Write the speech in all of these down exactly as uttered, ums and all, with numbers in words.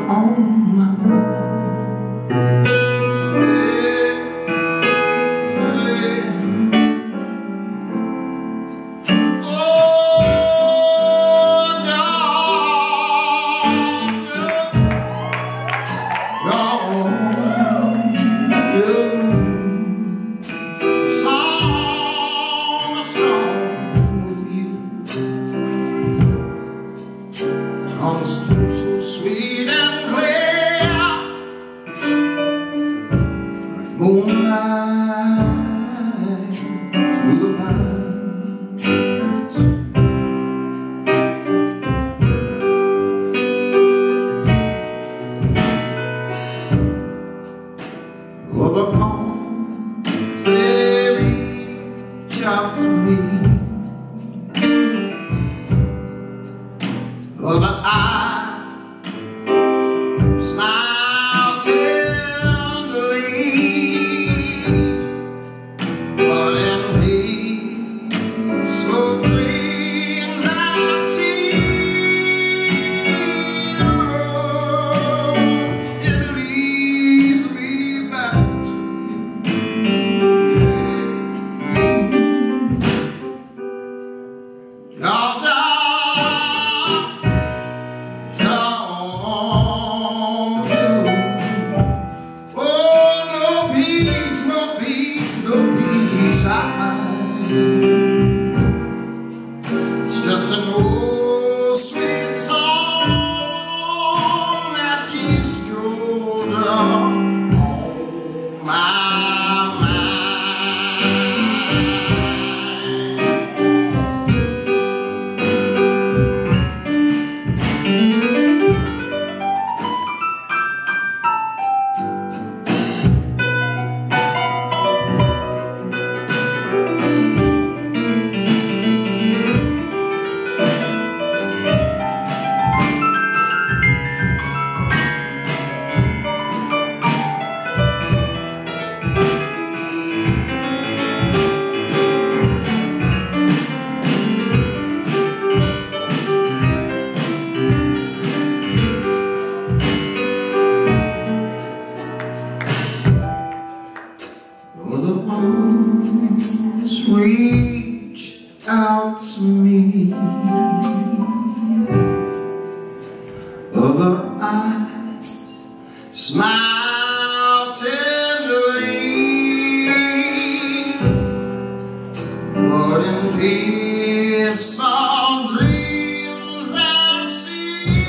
on my mind. So sweet and clear, like moonlight through the pines. Oh, the palms, they reach out to me. Oh, the eyes smile tenderly, but in peaceful dreams I see the road. It leads me back to you. Georgia, it's just an old sweet song that keeps Georgia on my the arms reach out to me. Other eyes smile tenderly, but in peace some dreams I see.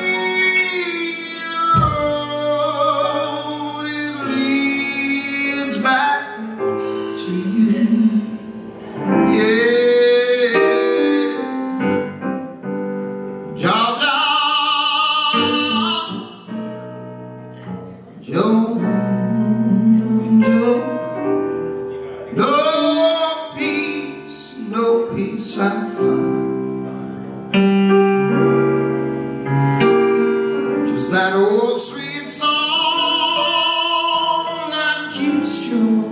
Oh, it leads back to you, yeah. Georgia, Georgia, no peace, no peace I find. Just that old sweet song that keeps Georgia